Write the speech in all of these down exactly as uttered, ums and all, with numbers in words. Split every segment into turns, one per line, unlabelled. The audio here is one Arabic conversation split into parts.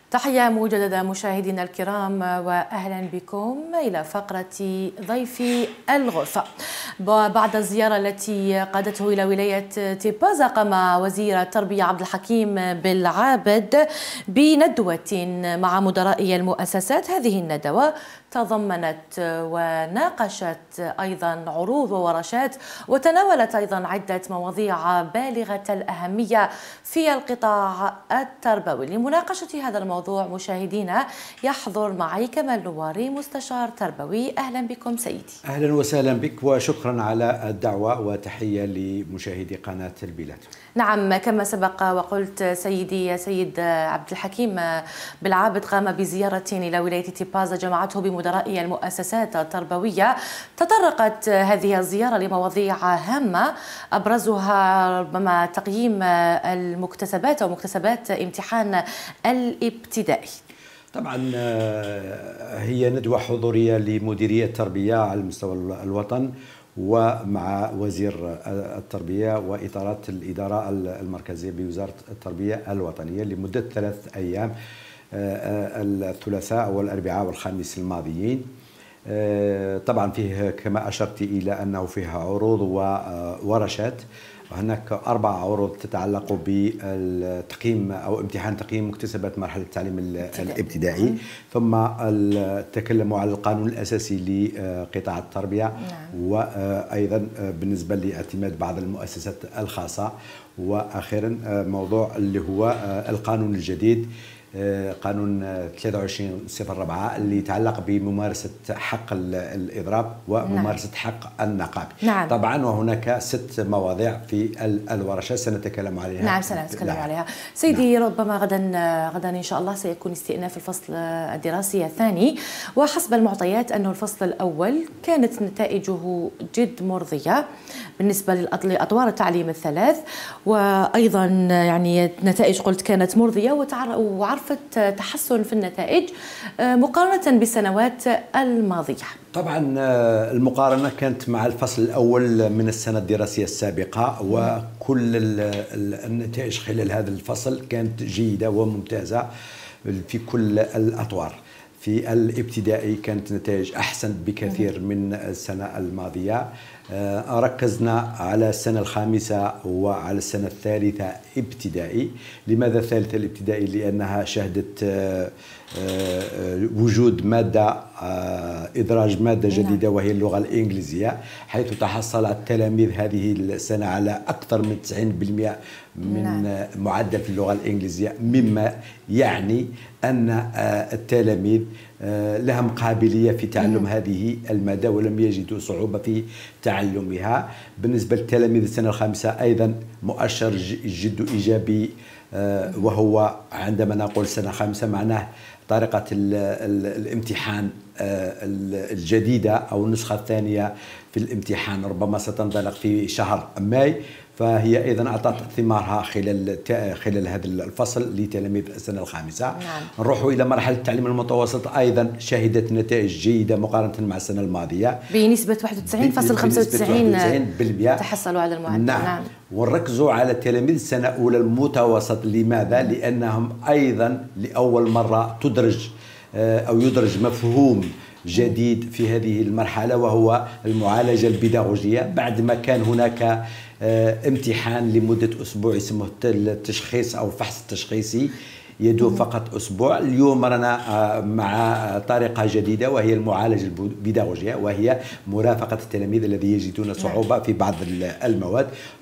تحية مجددة مشاهدينا الكرام وأهلا بكم إلى فقرة ضيفي الغرفة. بعد الزيارة التي قادته إلى ولاية تيبازا قام وزير التربية عبد الحكيم بالعابد بندوة مع مدراء المؤسسات. هذه الندوة تضمنت وناقشت أيضا عروض وورشات وتناولت أيضا عدة مواضيع بالغة الأهمية في القطاع التربوي. لمناقشة هذا الموضوع مشاهدينا يحضر معي كمال نواري مستشار تربوي. أهلا بكم سيدي.
أهلا وسهلا بك وشكرا على الدعوة وتحية لمشاهدي قناة البلاد.
نعم، كما سبق وقلت سيدي سيد عبد الحكيم بالعابد قام بزيارة إلى ولاية تيبازا جمعته بمدراء المؤسسات التربوية. تطرقت هذه الزيارة لمواضيع هامة أبرزها ربما تقييم المكتسبات أو مكتسبات امتحان الابتدائي.
طبعا هي ندوة حضورية لمديرية التربية على مستوى الوطن ومع وزير التربية وإطارات الإدارة المركزية بوزارة التربية الوطنية لمدة ثلاث أيام، الثلاثاء والأربعاء والخميس الماضيين. طبعا فيه كما أشرت إلى أنه فيه عروض وورشات. هناك أربع عروض تتعلق بالتقييم أو امتحان تقييم مكتسبات مرحلة التعليم الابتدائي، ثم تكلموا على القانون الأساسي لقطاع التربية، وأيضا بالنسبة لاعتماد بعض المؤسسات الخاصة، وأخيرا موضوع اللي هو القانون الجديد قانون ثلاثة وعشرين صفر أربعة اللي يتعلق بممارسة حق الإضراب وممارسة نعم. حق النقاب.
نعم.
طبعا وهناك ست مواضيع في الورشات سنتكلم عليها.
نعم سنتكلم عليها سيدي. نعم. ربما غدا غدا إن شاء الله سيكون استئناف الفصل الدراسي الثاني، وحسب المعطيات أنه الفصل الأول كانت نتائجه جد مرضية بالنسبة لأطوار التعليم الثلاث، وأيضا يعني نتائج قلت كانت مرضية وعرفت تحسن في النتائج مقارنة بالسنوات الماضية.
طبعا المقارنة كانت مع الفصل الأول من السنة الدراسية السابقة، وكل النتائج خلال هذا الفصل كانت جيدة وممتازة في كل الأطوار. في الابتدائي كانت نتائج أحسن بكثير من السنة الماضية. ركزنا على السنة الخامسة وعلى السنة الثالثة ابتدائي. لماذا الثالثة الابتدائي؟ لأنها شهدت وجود مادة إدراج مادة جديدة وهي اللغة الإنجليزية، حيث تحصل التلاميذ هذه السنة على أكثر من تسعين بالمئة من معدل في اللغة الإنجليزية، مما يعني أن التلاميذ لهم قابلية في تعلم هذه المادة ولم يجدوا صعوبة في تعلمها. بالنسبة للتلاميذ السنة الخامسة أيضا مؤشر جد إيجابي، وهو عندما نقول سنة خامسة معناه طريقة الامتحان الجديدة أو النسخة الثانية في الامتحان ربما ستنطلق في شهر ماي، فهي أيضا أعطت ثمارها خلال خلال هذا الفصل لتلاميذ السنة الخامسة.
نعم.
نروح إلى مرحلة التعليم المتوسط، أيضا شهدت نتائج جيدة مقارنة مع السنة الماضية
بنسبة واحد وتسعين فاصلة خمسة وتسعين بالمئة تحصلوا على المعدل.
نعم. نعم. ونركزوا على تلاميذ السنة الأولى المتوسط. لماذا؟ لأنهم أيضا لأول مرة تدرج أو يدرج مفهوم جديد في هذه المرحلة، وهو المعالجة البيداغوجية. بعد ما كان هناك امتحان لمدة أسبوع اسمه التشخيص أو الفحص التشخيصي يدوم فقط أسبوع، اليوم رانا مع طريقة جديدة وهي المعالجة البيداغوجية، وهي مرافقة التلاميذ الذين يجدون صعوبة في بعض المواد.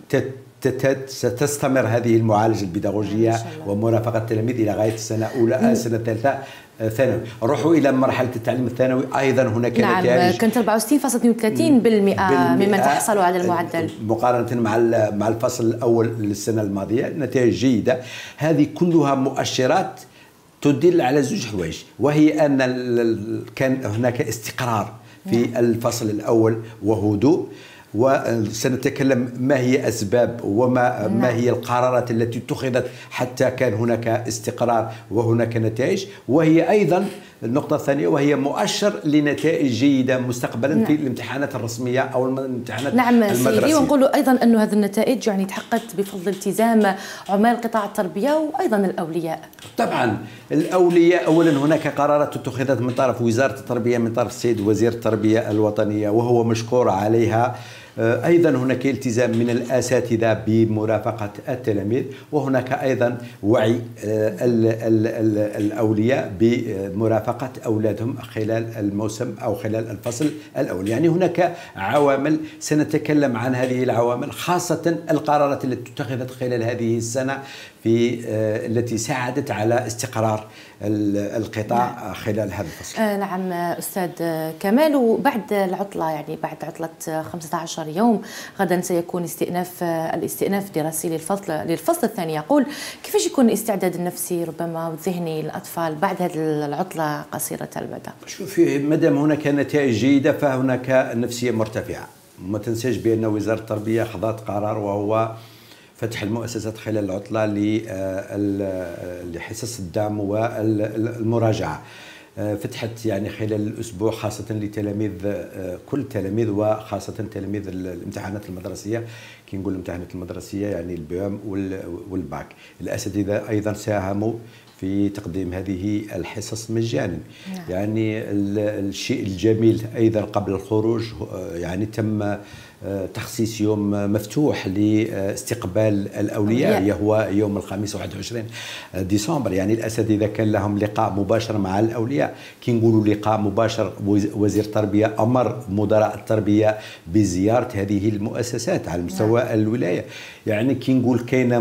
ستستمر هذه المعالجة البيداغوجية ومرافقة التلاميذ إلى غاية السنة الأولى السنة الثالثة ثانوي. نروحوا إلى مرحلة التعليم الثانوي، أيضا هناك
نعم
نتائج
كانت أربعة وستين فاصلة اثنين وثلاثين بالمئة ممن تحصلوا على المعدل
مقارنة مع مع الفصل الأول للسنة الماضية. نتائج جيدة. هذه كلها مؤشرات تدل على زوج حوايج، وهي أن كان هناك استقرار في الفصل الأول وهدوء، وسنتكلم ما هي أسباب وما ما هي القرارات التي اتخذت حتى كان هناك استقرار وهناك نتائج. وهي أيضا النقطة الثانية وهي مؤشر لنتائج جيدة مستقبلا نعم. في الامتحانات الرسمية أو الامتحانات
نعم
المدرسية.
سيدي، ونقول أيضا أن هذه النتائج يعني تحققت بفضل التزام عمال قطاع التربية وأيضا الأولياء.
طبعا الأولياء، أولا هناك قرارات اتخذت من طرف وزارة التربية من طرف السيد وزير التربية الوطنية وهو مشكور عليها. أيضا هناك التزام من الأساتذة بمرافقة التلاميذ، وهناك أيضا وعي ال ال ال الأولياء بمرافقة أولادهم خلال الموسم أو خلال الفصل الأول. يعني هناك عوامل سنتكلم عن هذه العوامل، خاصة القرارات التي اتخذت خلال هذه السنة في التي ساعدت على استقرار القطاع نعم. خلال هذا الفصل.
آه نعم أستاذ كمال، وبعد العطلة يعني بعد عطلة خمسة عشر يوم غدا سيكون استئناف الاستئناف الدراسي للفصل للفصل الثاني. يقول كيفاش يكون الاستعداد النفسي ربما والذهني للأطفال بعد هذه العطلة قصيرة المدى؟
شوفي، مادام هناك نتائج جيدة فهناك نفسية مرتفعة. ما تنساش بأن وزارة التربية خذت قرار وهو فتح المؤسسات خلال العطلة لحصص الدعم والمراجعة. فتحت يعني خلال الأسبوع خاصة لتلاميذ كل التلاميذ وخاصة تلاميذ الامتحانات المدرسية. كي نقول الامتحانات المدرسية يعني البيام والباك. الأساتذة أيضا ساهموا في تقديم هذه الحصص مجانا. نعم. يعني الشيء الجميل أيضا قبل الخروج يعني تم تخصيص يوم مفتوح لاستقبال الأولياء هو يوم الخميس واحد وعشرين ديسمبر. يعني الأساتذة كان لهم لقاء مباشر مع الأولياء. كي نقولوا لقاء مباشر وزير التربية أمر مدراء التربية بزيارة هذه المؤسسات على مستوى نعم. الولاية. يعني كي نقول كاين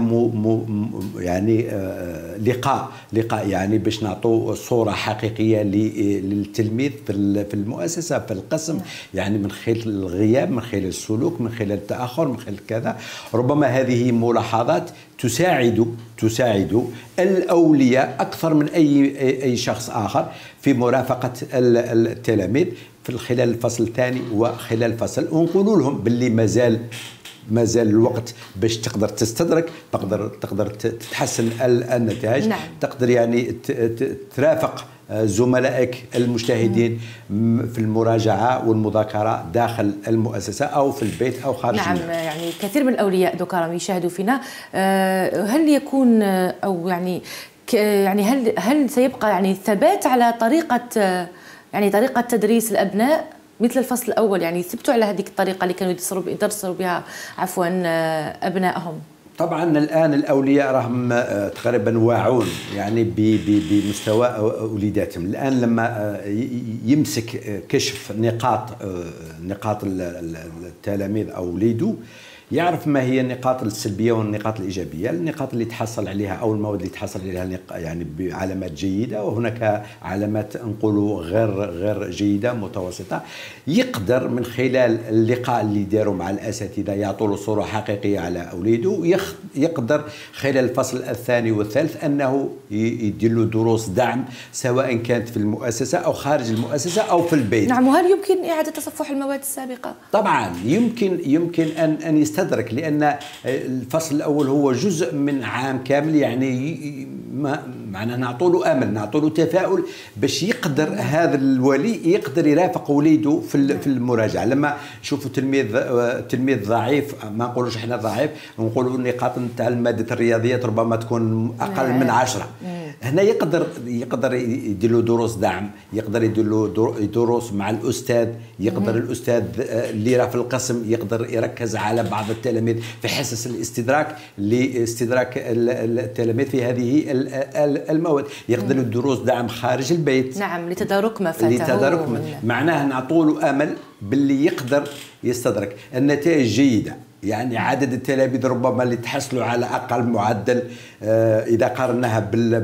يعني آه لقاء لقاء يعني باش نعطوا صورة حقيقية للتلميذ في المؤسسة في القسم نعم. يعني من خلال الغياب، من خلال السلوك، من خلال التأخر، من خلال كذا. ربما هذه ملاحظات تساعد تساعد الأولياء أكثر من أي أي شخص آخر في مرافقة التلاميذ في خلال الفصل الثاني وخلال الفصل. ونقول لهم باللي مازال مازال الوقت باش تقدر تستدرك، تقدر تقدر تتحسن النتائج نعم. تقدر يعني ترافق زملائك المجتهدين في المراجعة والمذاكرة داخل المؤسسة أو في البيت أو خارج
نعم منها. يعني كثير من الأولياء دوكا يشاهدوا فينا، هل يكون أو يعني يعني هل هل سيبقى يعني الثبات على طريقة يعني طريقة تدريس الأبناء مثل الفصل الأول؟ يعني ثبتوا على هذيك الطريقة اللي كانوا يدرسوا يدرسوا بها عفوا أبنائهم.
طبعا الآن الأولياء راهم تقريبا واعون يعني بمستوى وليداتهم. الآن لما يمسك كشف نقاط نقاط التلاميذ أو وليدو يعرف ما هي النقاط السلبيه والنقاط الايجابيه. النقاط اللي تحصل عليها او المواد اللي تحصل عليها يعني بعلامات جيده، وهناك علامات نقولوا غير غير جيده متوسطه. يقدر من خلال اللقاء اللي داروا مع الاساتذه يعطوا له صوره حقيقيه على اولاده. يقدر خلال الفصل الثاني والثالث انه يدير له دروس دعم سواء كانت في المؤسسه او خارج المؤسسه او في البيت.
نعم. وهل يمكن اعاده تصفح المواد السابقه؟
طبعا يمكن يمكن ان ان يستدرك، لان الفصل الاول هو جزء من عام كامل. يعني ما معناه نعطوا له امل، نعطوا له تفاؤل باش يقدر هذا الولي يقدر يرافق وليده في في المراجعه. لما نشوفوا تلميذ تلميذ ضعيف، ما نقولوش احنا ضعيف، نقولوا النقاط نتاع الماده الرياضيات ربما تكون اقل من عشرة. هنا يقدر يقدر يدير له دروس دعم، يقدر يدير له دروس مع الاستاذ، يقدر الاستاذ اللي راه في القسم يقدر يركز على بعض التلاميذ في حصص الاستدراك لاستدراك التلاميذ في هذه المواد. يقدر الدروس دعم خارج البيت.
نعم. لتدارك ما فاته.
لتدارك من... معناه نعطوا له امل باللي يقدر يستدرك. النتائج جيده، يعني عدد التلاميذ ربما اللي تحصلوا على اقل معدل آه اذا قارناها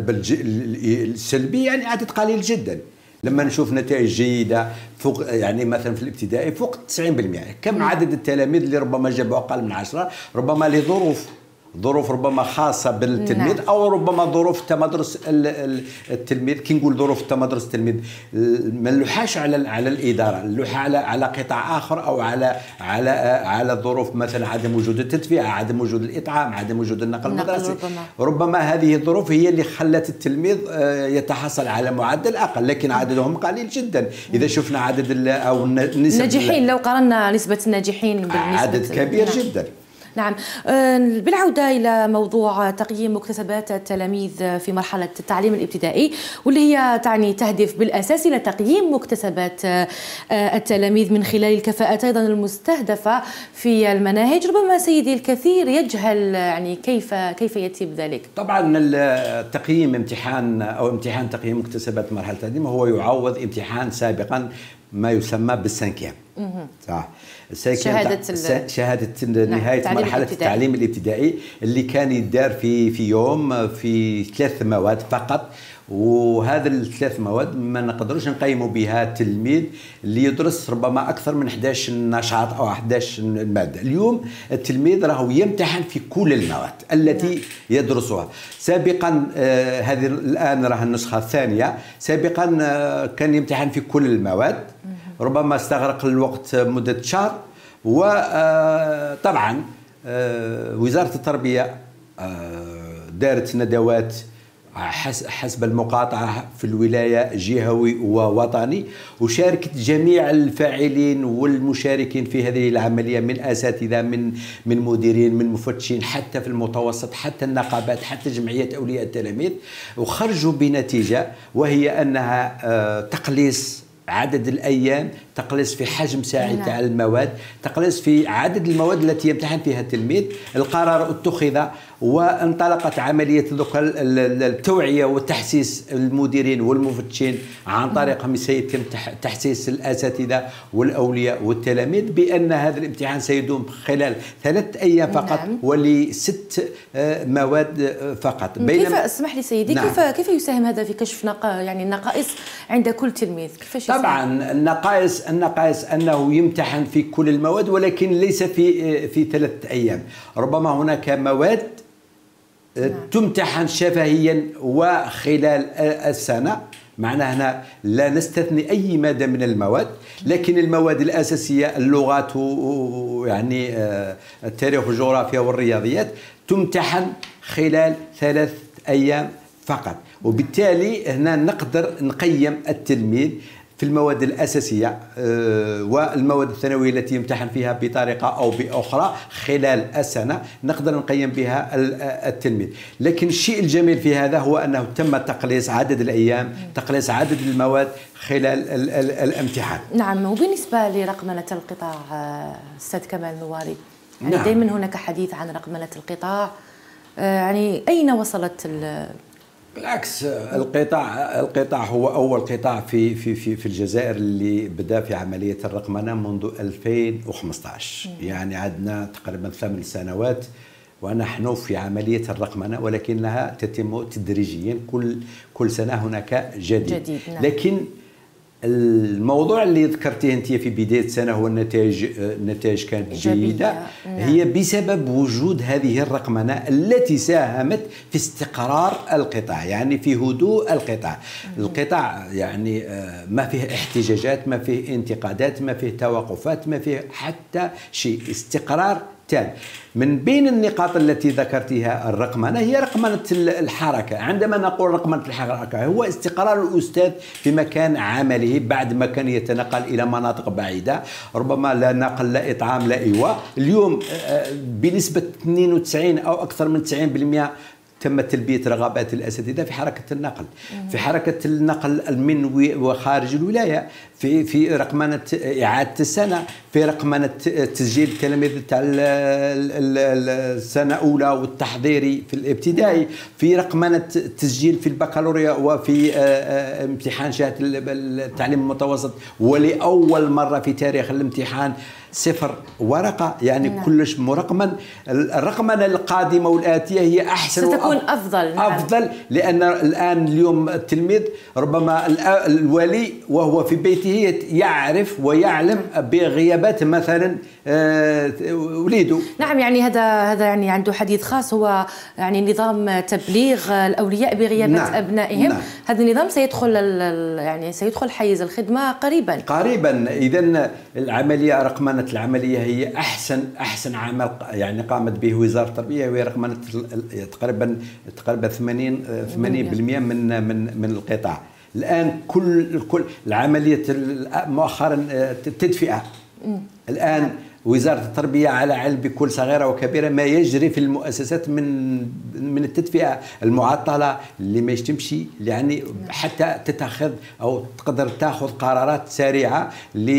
بالسلبي يعني عدد قليل جدا. لما نشوف نتائج جيده فوق يعني مثلا في الابتدائي فوق تسعين بالمئة. كم عدد التلاميذ اللي ربما جابوا اقل من عشرة ربما لظروف ظروف ربما خاصه بالتلميذ، نعم. او ربما ظروف تمدرس التلميذ. كي نقول ظروف تمدرس التلميذ ما نلوحاش على على الاداره، نلوح على على قطاع اخر، او على على على ظروف مثلا عدم وجود التدفئه، عدم وجود الاطعام، عدم وجود النقل المدرسي. ربما. ربما هذه الظروف هي اللي خلت التلميذ يتحصل على معدل اقل، لكن عددهم قليل جدا. اذا شفنا عدد او نسبه
الناجحين، لو قارنا نسبه الناجحين بالنسبه
عدد كبير نعم. جدا.
نعم. بالعودة إلى موضوع تقييم مكتسبات التلاميذ في مرحلة التعليم الابتدائي، واللي هي تعني تهدف بالأساس إلى تقييم مكتسبات التلاميذ من خلال الكفاءات أيضا المستهدفة في المناهج. ربما سيدي الكثير يجهل يعني كيف كيف يتم ذلك.
طبعا التقييم امتحان أو امتحان تقييم مكتسبات مرحلة التعليم هو يعوض امتحان سابقا ما يسمى بالسانكيام. صح.
شهادة
شهادة نهاية نعم. مرحلة التعليم الابتدائي اللي كان يدار في في يوم في ثلاث مواد فقط، وهذا الثلاث مواد ما نقدروش نقيموا بها التلميذ اللي يدرس ربما اكثر من أحد عشر نشاط او أحد عشر ماده. اليوم التلميذ راهو يمتحن في كل المواد التي يدرسها. سابقا آه هذه الان راها النسخه الثانيه، سابقا آه كان يمتحن في كل المواد، ربما استغرق الوقت مده شهر. وطبعا آه وزاره التربيه آه دارت ندوات حسب المقاطعة في الولاية جهوي ووطني، وشاركت جميع الفاعلين والمشاركين في هذه العملية، من أساتذة، من من مديرين، من مفتشين، حتى في المتوسط، حتى النقابات، حتى جمعية أولياء التلاميذ، وخرجوا بنتيجة وهي أنها تقليص عدد الأيام، تقليص في حجم ساعي تاع المواد، تقليص في عدد المواد التي يمتحن فيها التلميذ. القرار اتخذ وانطلقت عملية التوعية وتحسيس المديرين والمفتشين، عن طريقهم سيتم تحسيس الأساتذة والأولياء والتلاميذ بأن هذا الامتحان سيدوم خلال ثلاث أيام فقط، نعم. ولست مواد فقط.
كيف اسمح لي سيدي، نعم. كيف كيف يساهم هذا في كشف نق... يعني النقائص عند كل تلميذ؟ كيفاش يساهم؟
طبعا النقائص النقائص أنه يمتحن في كل المواد، ولكن ليس في في ثلاث أيام. ربما هناك مواد نعم. تمتحن شفهيا وخلال السنة، معناها هنا لا نستثني أي مادة من المواد، لكن المواد الأساسية اللغات ويعني التاريخ والجغرافيا والرياضيات تمتحن خلال ثلاث أيام فقط. وبالتالي هنا نقدر نقيم التلميذ في المواد الأساسية والمواد الثانوية التي يمتحن فيها بطريقة أو بأخرى خلال السنة، نقدر نقيم بها التلميذ. لكن الشيء الجميل في هذا هو أنه تم تقليص عدد الأيام، تقليص عدد المواد خلال ال ال الامتحان.
نعم. وبالنسبة لرقمنة القطاع أستاذ كمال نواري، يعني نعم. دائما هناك حديث عن رقمنة القطاع، يعني أين وصلت؟
بالعكس، القطاع القطاع هو أول قطاع في في في في الجزائر اللي بدأ في عملية الرقمنة منذ ألفين وخمسة عشر، يعني عندنا تقريبا ثمان سنوات ونحن في عملية الرقمنة، ولكنها تتم تدريجيا، كل كل سنة هناك جديد, جديد نعم. لكن الموضوع اللي ذكرتيه انت في بدايه السنه هو النتائج النتائج كانت جيده، نعم. هي بسبب وجود هذه الرقمنه التي ساهمت في استقرار القطاع، يعني في هدوء القطاع. مم. القطاع يعني ما فيه احتجاجات، ما فيه انتقادات، ما فيه توقفات، ما فيه حتى شيء، استقرار تام. من بين النقاط التي ذكرتها الرقمنة هي رقمنة الحركة. عندما نقول رقمنة الحركة هو استقرار الأستاذ في مكان عمله بعد ما كان يتنقل إلى مناطق بعيدة، ربما لا نقل لا إطعام لا إيواء. اليوم بنسبة اثنين وتسعين أو أكثر من تسعين بالمئة تم تلبية رغبات الأساتذة في حركة النقل، في حركة النقل من وخارج الولاية، في في رقمنة إعادة السنة، في رقمنة تسجيل التلاميذ تاع السنة الأولى والتحضيري في الابتدائي، في رقمنة تسجيل في البكالوريا وفي امتحان شهادة التعليم المتوسط، ولأول مرة في تاريخ الامتحان صفر ورقة، يعني نعم. كلش مرقما. الرقمنة القادمة والآتية هي أحسن
ستكون أفضل. نعم.
أفضل، لأن الآن اليوم التلميذ ربما الولي وهو في بيته يعرف ويعلم بغيابات مثلا وليده.
نعم، يعني هذا هذا يعني عنده حديث خاص، هو يعني نظام تبليغ الأولياء بغيابات نعم. أبنائهم. نعم. هذا النظام سيدخل يعني سيدخل حيز الخدمة قريبا
قريبا. إذا العملية رقمنة العملية هي أحسن أحسن عمل يعني قامت به وزارة التربية، وهي رقمنة تقريبا تقريبا ثمانين بالمئة من من من القطاع. الآن كل كل العملية مؤخرا التدفئة. الآن وزارة التربية على علم بكل صغيرة وكبيرة ما يجري في المؤسسات من من التدفئة المعطلة اللي ما تمشي، يعني حتى تتخذ أو تقدر تأخذ قرارات سريعة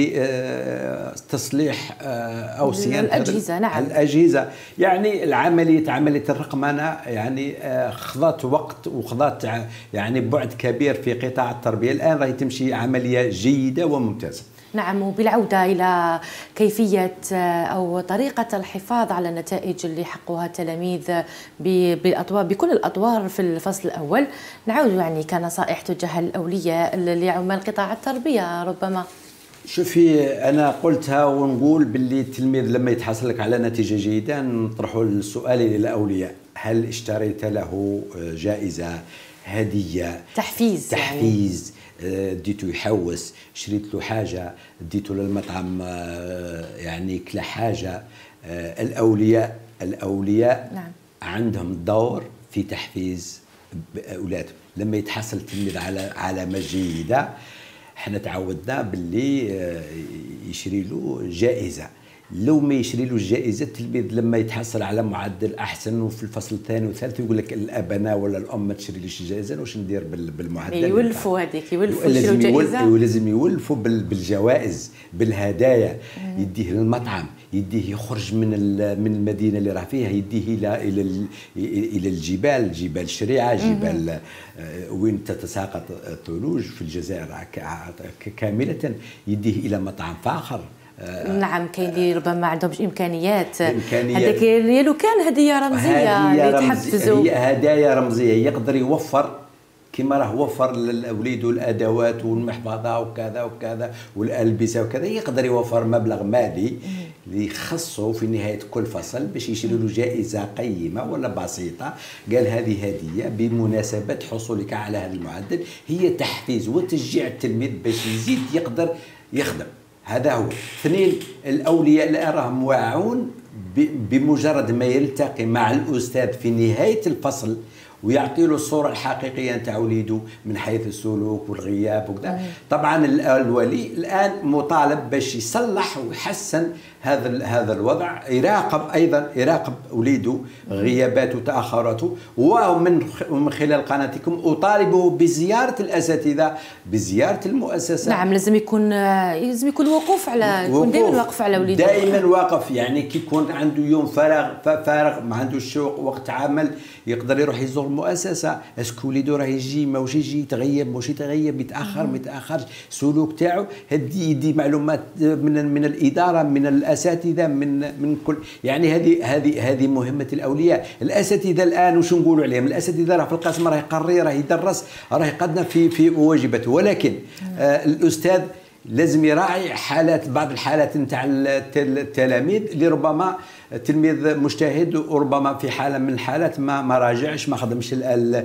لتصليح أو صيانة
الأجهزة. نعم.
الأجهزة. يعني العملية عملية الرقمنة يعني خضت وقت وخضت يعني بعد كبير في قطاع التربية. الآن راهي تمشي عملية جيدة وممتازة.
نعم، وبالعودة إلى كيفية أو طريقة الحفاظ على النتائج اللي حققوها التلاميذ بالأطوار بكل الأطوار في الفصل الأول، نعود يعني كنصائح تجاه الأولياء لعمال قطاع التربية ربما.
شوفي، أنا قلتها ونقول باللي التلميذ لما يتحصل لك على نتيجة جيدة نطرحوا السؤال للأولياء: هل اشتريت له جائزة، هدية،
تحفيز
تحفيز يعني؟ ديتو يحوس، شريت له حاجة، ديتو للمطعم يعني كلا حاجة. الأولياء الأولياء
نعم.
عندهم دور في تحفيز أولادهم. لما يتحصل التلميذ على علامة جيدة، احنا تعودنا باللي يشري له جائزة. لو ما يشري له الجائزة، التلميذ لما يتحصل على معدل أحسن وفي الفصل الثاني والثالث يقول لك الأبناء ولا الأم ما تشري ليش الجائزة، واش ندير بالمعدل؟
يولفوا هذيك يولفوا يشروا جائزة،
ولازم يولفوا بالجوائز بالهدايا. يديه للمطعم، يديه يخرج من من المدينة اللي راه فيها، يديه إلى إلى إلى الجبال، جبال الشريعة، جبال وين تتساقط الثلوج في الجزائر كاملة، يديه إلى مطعم فاخر.
نعم، كاين اللي ربما ما عندهمش امكانيات، هذاك لو كان هديه رمزيه
يتحفزوا. هي هدايا رمزيه يقدر يوفر كما راه وفر للاولاد الادوات والمحفظه وكذا وكذا والالبسه وكذا، يقدر يوفر مبلغ مالي اللي يخصه في نهايه كل فصل باش يشري له جائزه قيمه ولا بسيطه. قال هذه هديه بمناسبه حصولك على هذا المعدل، هي تحفيز وتشجيع التلميذ باش يزيد يقدر يخدم. هذا هو. اثنين، الأولياء الآن راهم واعون بمجرد ما يلتقي مع الأستاذ في نهاية الفصل ويعطي له الصورة الحقيقية نتاع وليده من حيث السلوك والغياب وكذا. طبعا الولي الآن مطالب باش يصلح ويحسن هذا هذا الوضع، يراقب ايضا يراقب وليده غياباته وتاخراته. ومن من خلال قناتكم اطالبه بزياره الاساتذه، بزياره المؤسسه.
نعم، لازم يكون لازم يكون وقوف على يكون دائما واقف على وليده،
دائما واقف. يعني كي يكون عنده يوم فراغ فارغ ما عندوش شوق وقت عمل، يقدر يروح يزور المؤسسه. اسكو وليده راه يجي ماهوش يجي يتغيب ماهوش يتغيب يتاخر ما يتاخرش، السلوك تاعو هدي يدي معلومات من من الاداره من الاساتذه من من كل. يعني هذه هذه هذه مهمه الاولياء. الاساتذه الان واش نقولوا عليهم؟ الاساتذه راه في القسم راه يقري راه يدرس راه يقدم في في واجباته، ولكن آه الاستاذ لازم يراعي حالات بعض الحالات نتاع التلاميذ اللي ربما التلميذ مجتهد وربما في حاله من الحالات ما ما راجعش ما خدمش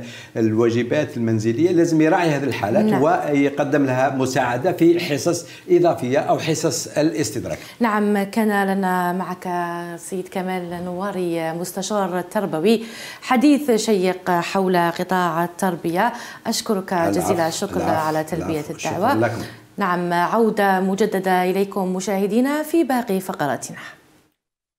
الواجبات المنزليه. لازم يراعي هذه الحالات. نعم. ويقدم لها مساعده في حصص اضافيه او حصص الاستدراك.
نعم، كان لنا معك سيد كمال نواري مستشار تربوي حديث شيق حول قطاع التربيه. اشكرك جزيل الشكر على تلبيه الدعوه.
شكرا لكم.
نعم، عودة مجددة إليكم مشاهدينا في باقي فقراتنا.